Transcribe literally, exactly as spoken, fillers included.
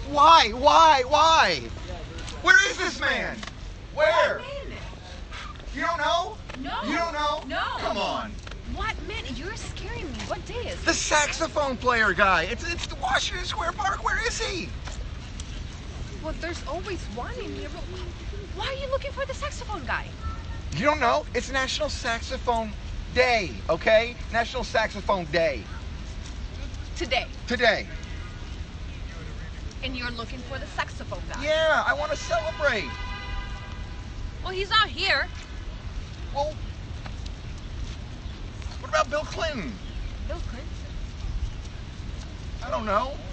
Why? Why? Why? Where is this man? Where? You don't know? No. You don't know? No. Come on. What man? You're scaring me. What day is it? The saxophone player guy. It's it's the Washington Square Park. Where is he? Well, there's always one in here. But why are you looking for the saxophone guy? You don't know? It's National Saxophone Day, okay? National Saxophone Day. Today. Today. And you're looking for the saxophone guy? Yeah, I want to celebrate. Well, he's not here. Well, what about Bill Clinton? Bill Clinton? I don't know.